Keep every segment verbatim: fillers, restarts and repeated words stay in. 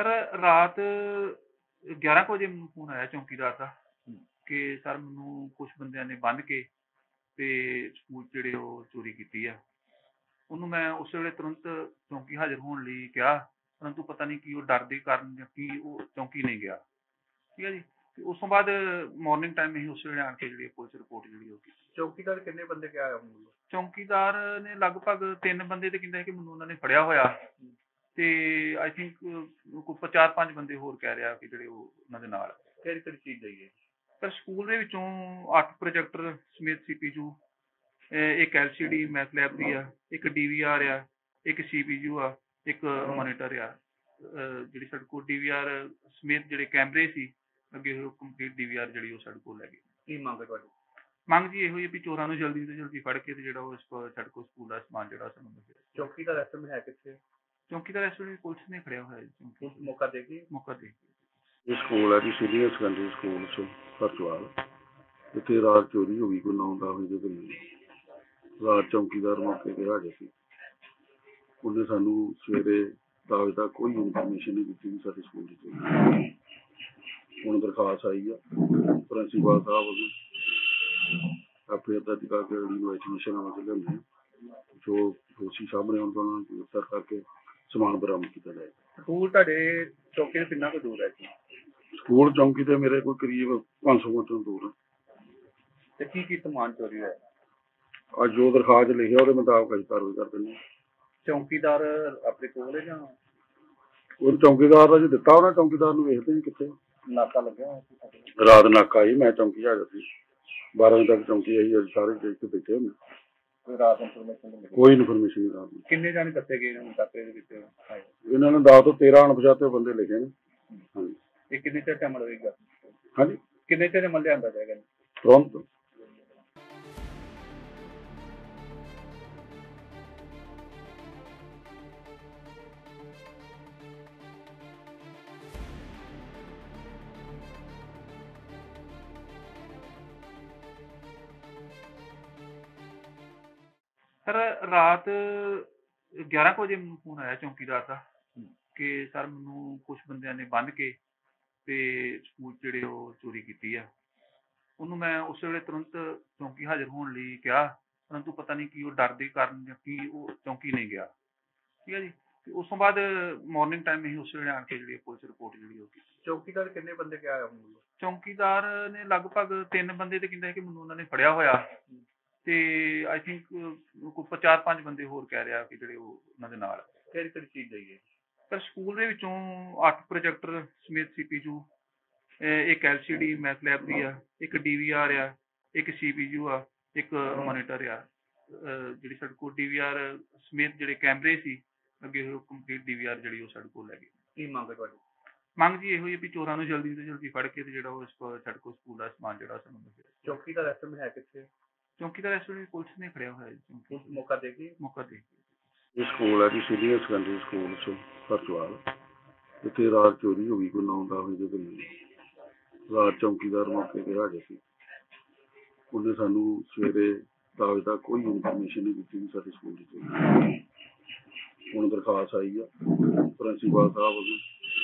Sir रात ਗਿਆਰਾਂ ਕੁ ਵਜੇ ਮੈਨੂੰ ਫੋਨ ਆਇਆ ਚੌਂਕੀਦਾਰ ਦਾ ਕਿ ਸਰ ਮੈਨੂੰ ਕੁਛ ਬੰਦਿਆਂ ਨੇ ਬੰਨ੍ਹ ਕੇ ਤੇ ਸਕੂਲ 'ਚ ਜਿਹੜੇ ਉਹ ਚੋਰੀ ਕੀਤੀ ਆ। ਉਹਨੂੰ ਮੈਂ ਉਸ ਵੇਲੇ ਤੁਰੰਤ ਚੌਂਕੀ ਹਾਜ਼ਰ ਹੋਣ ਲਈ ਕਿਹਾ, ਪਰੰਤੂ ਪਤਾ ਨਹੀਂ ਕੀ ਉਹ ਡਰ ਦੇ ਕਾਰਨ ਜਾਂ ਕੀ ਉਹ ਚੌਂਕੀ ਨਹੀਂ ਗਿਆ। ਠੀਕ ਹੈ ਜੀ। ਤੇ ਉਸ ਤੋਂ ਬਾਅਦ ਮਾਰਨਿੰਗ ਟਾਈਮ ਅਸੀਂ ਉਸ ਵੇਲੇ ਆਣ ਕੇ ਜਿਹੜੀ ਪੁਲਿਸ ਰਿਪੋਰਟ ਜਿਹੜੀ ਉਹ ਕੀਤੀ। ਚੌਕੀਦਾਰ ਕਿੰਨੇ ਬੰਦੇ ਕਿਹਾ ਹੋਇਆ ਹੁਣ? ਚੌਂਕੀਦਾਰ ਨੇ ਲਗਭਗ ਤਿੰਨ ਬੰਦੇ ਤੇ ਕਹਿੰਦਾ ਕਿ ਮੈਨੂੰ ਉਹਨਾਂ ਨੇ ਫੜਿਆ ਹੋਇਆ ਤੇ ਆਈ ਥਿੰਕ ਕੋਈ ਚਾਰ ਪੰਜ ਬੰਦੇ ਹੋਰ ਕਹਿ ਰਿਹਾ ਕਿ ਜਿਹੜੇ ਉਹ ਉਹਨਾਂ ਦੇ ਨਾਲ। ਕਿਹੜੀ ਕਿਹੜੀ ਚੀਜ਼ ਲਈ ਹੈ? ਸਰ ਸਕੂਲ ਦੇ ਵਿੱਚੋਂ ਅੱਠ ਪ੍ਰੋਜੈਕਟਰ ਸਮੇਤ ਸੀ ਪੀ ਯੂ, ਇੱਕ L C D math lab ਦੀ ਆ, ਇੱਕ ਡੀ ਵੀ ਆਰ ਆ, ਇੱਕ ਸੀ ਪੀ ਯੂ ਆ, ਇੱਕ ਮੋਨੀਟਰ ਆ। ਜਿਹੜੀ ਸਾਡੇ ਕੋਲ ਡੀ ਵੀ ਆਰ ਸਮੇਤ ਜਿਹੜੇ ਕੈਮਰੇ ਸੀ ਅੱਗੇ ਉਹ ਕੰਪਲੀਟ ਡੀ ਵੀ ਆਰ ਜਿਹੜੀ ਉਹ ਸਾਡੇ ਕੋਲ ਲੈ ਗਏ। ਕੀ ਮੰਗ ਹੈ ਤੁਹਾਡੀ? ਮੰਗ ਜੀ ਇਹੋ ਹੀ ਵੀ ਚੋਰਾਂ ਨੂੰ ਜਲਦੀ ਤੋਂ ਜਲਦੀ ਫੜ ਕੇ ਤੇ ਜਿਹੜਾ ਉਹ ਸਾਡੇ ਕੋਲ ਸਕੂਲ ਦਾ ਸਮਾਨ ਜਿਹੜਾ ਸਾਨੂੰ ਮਿਲੇ। ਚੌਕੀਦਾਰ ਇਸ ਸਮੇਂ ਹੈ ਕਿੱਥੇ? ਚੌਂਕੀਦਾਰ ਇਸ ਵੇਲੇ ਪੁਲਿਸ ਨੇ ਖੜਿਆ ਹੋਇਆ ਜੀ। ਪੁਲਿਸ ਮੌਕਾ ਦੇਗੀ? ਮੌਕਾ ਦੇ ਇਹ ਸਕੂਲ ਹੈ ਜੀ, ਸੀਨੀਅਰ ਸੈਕੰਡਰੀ ਸਕੂਲ ਚ ਭਰਚਵਾਲ। ਇੱਥੇ ਰਾਤ ਚੋਰੀ ਹੋ ਗਈ ਕੋਈ ਨੌ ਦਸ ਵਜੇ ਦੇ ਕਰੀਬ। ਰਾਤ ਚੌਂਕੀਦਾਰ ਮੌਕੇ ਤੇ ਹਾਜ਼ਰ ਸੀ। ਉਹਨੇ ਸਾਨੂੰ ਸਵੇਰੇ ਦਸ ਵਜੇ ਤੱਕ ਕੋਈ ਇਨਫੋਰਮੇਸ਼ਨ ਨਹੀਂ ਦਿੱਤੀ ਵੀ ਸਾਡੇ ਸਕੂਲ ਦੀ ਚੋਰੀ। ਹੁਣ ਦਰਖਾਸਤ ਆਈ ਆ ਪ੍ਰਿੰਸੀਪਲ ਸਾਹਿਬ ਵੱਲੋਂ, ਆਪੇ ਦਰਜ ਕਰਕੇ ਇਨਵੈਸਟੀਗੇਸ਼ਨ ਅਮਲ ਚ ਲਿਆਉਂਦੇ ਜੋ ਦੋਸ਼ੀ ਸਾਹਮਣੇ ਆਉਣ ਤੋਂ ਉਹਨਾਂ ਨੂੰ ਗ੍ਰਿਫਤਾਰ ਕਰਕੇ ਸਮਾਨ ਬਰਾਮਦ ਕੀਤਾ ਜਾਏਗਾ। ਸਕੂਲ ਤੁਹਾਡੇ ਚੌਕੀ ਤੋਂ ਕਿੰਨਾ ਕੁ ਦੂਰ ਹੈ ਜੀ? ਸਕੂਲ ਚੌਂਕੀ ਤੇ ਮੇਰੇ ਕੋਲ ਕਰੀਬ ਪੰਜ ਸੌ ਮੀਟਰ ਦੂਰ ਹੈ। ਤੇ ਕੀ ਕੀ ਸਮਾਨ ਚੋਰੀ ਹੋਇਆ? ਅੱਜ ਜੋ ਦਰਖਾਸਤ ਲਿਖਿਆ ਉਹਦੇ ਮੁਤਾਬਕ ਅਸੀਂ ਕਾਰਵਾਈ ਕਰ ਦਿੰਦੇ ਹਾਂ। ਚੌਕੀਦਾਰ ਆਪਣੇ ਕੋਲ ਹੈ ਜਾਂ ਉਹ ਚੌਂਕੀਦਾਰ ਦਾ ਜੀ ਦਿੱਤਾ ਉਹਨਾਂ ਚੌਂਕੀਦਾਰ ਨੂੰ ਵੇਖਦੇ ਜੀ ਕਿੱਥੇ ਨਾਕਾ ਲੱਗਿਆ ਹੋਇਆ? ਰਾਤ ਨਾਕਾ ਜੀ, ਮੈਂ ਚੌਂਕੀ ਹਾਜ਼ਰ ਸੀ। ਬਾਰਾਂ ਵਜੇ ਤੱਕ ਚੌਂਕੀ ਆਈ, ਅੱਜ ਸਾਰੇ ਇੱਥੇ ਬੈਠੇ ਹੁੰਦੇ। ਕੋਈ ਰਾਤ ਇਨਫੋਰਮੇਸ਼ਨ? ਕੋਈ ਇਨਫੋਰਮੇਸ਼ਨ ਨਹੀਂ ਰਾਤ ਨੂੰ। ਕਿੰਨੇ ਜਾਣੇ ਦੱਸੇ ਗਏ ਨੇ ਨਾਕੇ ਦੇ ਵਿੱਚ? ਇਹਨਾਂ ਨੇ ਦਸ ਤੋਂ ਤੇਰਾਂ ਅਣਪਛਾਤੇ ਬੰਦੇ ਲਿਖੇ ਨੇ। ਹਾਂਜੀ। ਇਹ ਕਿੰਨੇ ਚਿਰ ਅਮਲ ਹੋਏਗਾ? ਹਾਂਜੀ, ਕਿੰਨੇ ਚਿਰ ਅਮਲ ਲਿਆਂਦਾ ਜਾਏਗਾ? ਤੁਰੰਤ। ਸਰ ਰਾਤ ਗਿਆਰਾਂ ਕੁ ਵਜੇ ਮੈਨੂੰ ਫੋਨ ਆਇਆ ਚੌਂਕੀਦਾਰ ਦਾ ਕਿ ਸਰ ਮੈਨੂੰ ਕੁਛ ਬੰਦਿਆਂ ਨੇ ਬੰਨ੍ਹ ਕੇ ਤੇ ਸਕੂਲ 'ਚ ਜਿਹੜੇ ਉਹ ਚੋਰੀ ਕੀਤੀ ਆ। ਉਹਨੂੰ ਮੈਂ ਉਸ ਵੇਲੇ ਤੁਰੰਤ ਚੌਂਕੀ ਹਾਜ਼ਰ ਹੋਣ ਲਈ ਕਿਹਾ, ਪਰੰਤੂ ਪਤਾ ਨਹੀਂ ਕੀ ਉਹ ਡਰ ਦੇ ਕਾਰਨ ਜਾਂ ਕੀ ਉਹ ਚੌਂਕੀ ਨਹੀਂ ਗਿਆ। ਠੀਕ ਹੈ ਜੀ। ਤੇ ਉਸ ਤੋਂ ਬਾਅਦ ਮਾਰਨਿੰਗ ਟਾਈਮ ਅਸੀਂ ਉਸ ਵੇਲੇ ਆਣ ਕੇ ਜਿਹੜੀ ਪੁਲਿਸ ਰਿਪੋਰਟ ਜਿਹੜੀ ਉਹ ਕੀਤੀ। ਚੌਕੀਦਾਰ ਕਿੰਨੇ ਬੰਦੇ ਕਿਹਾ ਹੋਇਆ ਹੁਣ? ਚੌਂਕੀਦਾਰ ਨੇ ਲਗਭਗ ਤਿੰਨ ਬੰਦੇ ਤੇ ਕਹਿੰਦਾ ਕਿ ਮੈਨੂੰ ਉਹਨਾਂ ਨੇ ਫੜਿਆ ਹੋਇਆ ਤੇ ਆਈ ਥਿੰਕ ਕੋਈ ਚਾਰ ਪੰਜ ਬੰਦੇ ਹੋਰ ਕਹਿ ਰਿਹਾ ਕਿ ਜਿਹੜੇ ਉਹ ਉਹਨਾਂ ਦੇ ਨਾਲ। ਕਿਹੜੀ ਕਿਹੜੀ ਚੀਜ਼ ਲਈ ਹੈ? ਸਰ ਸਕੂਲ ਦੇ ਵਿੱਚੋਂ ਅੱਠ ਪ੍ਰੋਜੈਕਟਰ ਸਮੇਤ ਸੀ ਪੀ ਯੂ, ਇੱਕ L C D math lab ਦੀ ਆ, ਇੱਕ ਡੀ ਵੀ ਆਰ ਆ, ਇੱਕ ਸੀ ਪੀ ਯੂ ਆ, ਇੱਕ ਮੋਨੀਟਰ ਆ। ਜਿਹੜੀ ਸਾਡੇ ਕੋਲ ਡੀ ਵੀ ਆਰ ਸਮੇਤ ਜਿਹੜੇ ਕੈਮਰੇ ਸੀ ਅੱਗੇ ਉਹ ਕੰਪਲੀਟ ਡੀ ਵੀ ਆਰ ਜਿਹੜੀ ਉਹ ਸਾਡੇ ਕੋਲ ਲੈ ਗਏ। ਕੀ ਮੰਗ ਹੈ ਤੁਹਾਡੀ? ਮੰਗ ਜੀ ਇਹੋ ਹੀ ਵੀ ਚੋਰਾਂ ਨੂੰ ਜਲਦੀ ਤੋਂ ਜਲਦੀ ਫੜ ਕੇ ਤੇ ਜਿਹੜਾ ਉਹ ਸਾਡੇ ਕੋਲ ਸਕੂਲ ਦਾ ਸਮਾਨ ਜਿਹੜਾ ਸਾਨੂੰ ਮਿਲੇ। ਚੌਕੀਦਾਰ ਇਸ ਸਮੇਂ ਹੈ ਕਿੱਥੇ? ਚੌਂਕੀਦਾਰ ਇਸ ਵੇਲੇ ਪੁਲਿਸ ਨੇ ਖੜਿਆ ਹੋਇਆ ਜੀ। ਪੁਲਿਸ ਮੌਕਾ ਦੇਗੀ? ਮੌਕਾ ਦੇ ਇਹ ਸਕੂਲ ਹੈ ਜੀ, ਸੀਨੀਅਰ ਸੈਕੰਡਰੀ ਸਕੂਲ ਚ ਭਰਚਵਾਲ। ਇੱਥੇ ਰਾਤ ਚੋਰੀ ਹੋ ਗਈ ਕੋਈ ਨੌ ਦਸ ਵਜੇ ਦੇ ਕਰੀਬ। ਰਾਤ ਚੌਂਕੀਦਾਰ ਮੌਕੇ ਤੇ ਹਾਜ਼ਰ ਸੀ। ਉਹਨੇ ਸਾਨੂੰ ਸਵੇਰੇ ਦਸ ਵਜੇ ਤੱਕ ਕੋਈ ਇਨਫੋਰਮੇਸ਼ਨ ਨਹੀਂ ਦਿੱਤੀ ਵੀ ਸਾਡੇ ਸਕੂਲ ਦੀ ਚੋਰੀ। ਹੁਣ ਦਰਖਾਸਤ ਆਈ ਆ ਪ੍ਰਿੰਸੀਪਲ ਸਾਹਿਬ ਵੱਲੋਂ,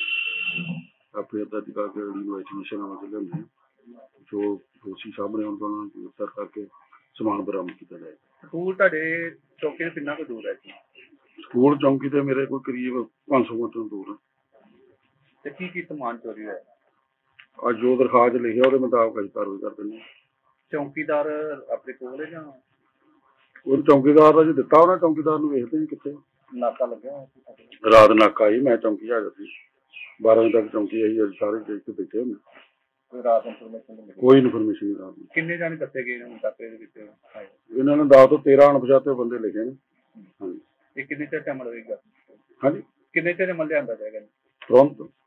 ਆਪੇ ਦਰਜ ਕਰਕੇ ਇਨਵੈਸਟੀਗੇਸ਼ਨ ਅਮਲ ਚ ਲਿਆਉਂਦੇ ਜੋ ਦੋਸ਼ੀ ਸਾਹਮਣੇ ਆਉਣ ਤੋਂ ਉਹਨਾਂ ਨੂੰ ਗ੍ਰਿਫਤਾਰ ਕਰਕੇ ਸਮਾਨ ਬਰਾਮਦ ਕੀਤਾ ਜਾਏਗਾ। ਸਕੂਲ ਤੁਹਾਡੇ ਚੌਕੀ ਤੋਂ ਕਿੰਨਾ ਕੁ ਦੂਰ ਹੈ ਜੀ? ਸਕੂਲ ਚੌਂਕੀ ਤੇ ਮੇਰੇ ਕੋਲ ਕਰੀਬ ਪੰਜ ਸੌ ਮੀਟਰ ਦੂਰ ਹੈ। ਤੇ ਕੀ ਕੀ ਸਮਾਨ ਚੋਰੀ ਹੋਇਆ? ਅੱਜ ਜੋ ਦਰਖਾਸਤ ਲਿਖਿਆ ਉਹਦੇ ਮੁਤਾਬਕ ਅਸੀਂ ਕਾਰਵਾਈ ਕਰ ਦਿੰਦੇ ਹਾਂ। ਚੌਕੀਦਾਰ ਆਪਣੇ ਕੋਲ ਹੈ ਜਾਂ ਉਹ ਚੌਂਕੀਦਾਰ ਦਾ ਜੀ ਦਿੱਤਾ ਉਹਨਾਂ ਚੌਂਕੀਦਾਰ ਨੂੰ ਵੇਖਦੇ ਜੀ ਕਿੱਥੇ ਨਾਕਾ ਲੱਗਿਆ ਹੋਇਆ? ਰਾਤ ਨਾਕਾ ਜੀ, ਮੈਂ ਚੌਂਕੀ ਹਾਜ਼ਰ ਸੀ। ਬਾਰਾਂ ਵਜੇ ਤੱਕ ਚੌਂਕੀ ਆਈ, ਅੱਜ ਸਾਰੇ ਇੱਥੇ ਬੈਠੇ ਹੁੰਦੇ। ਕੋਈ ਰਾਤ ਇਨਫੋਰਮੇਸ਼ਨ? ਕੋਈ ਇਨਫੋਰਮੇਸ਼ਨ ਨਹੀਂ ਰਾਤ ਨੂੰ। ਕਿੰਨੇ ਜਾਣੇ ਦੱਸੇ ਗਏ ਨੇ ਨਾਕੇ ਦੇ ਵਿੱਚ? ਇਹਨਾਂ ਨੇ ਦਸ ਤੋਂ ਤੇਰਾਂ ਅਣਪਛਾਤੇ ਬੰਦੇ ਲਿਖੇ ਨੇ। ਹਾਂਜੀ। ਇਹ ਕਿੰਨੇ ਚਿਰ ਅਮਲ ਹੋਏਗਾ? ਹਾਂਜੀ। ਕਿੰਨੇ ਚਿਰ ਅਮਲ ਲਿਆਂਦਾ ਜਾਏਗਾ? ਤੁਰੰਤ।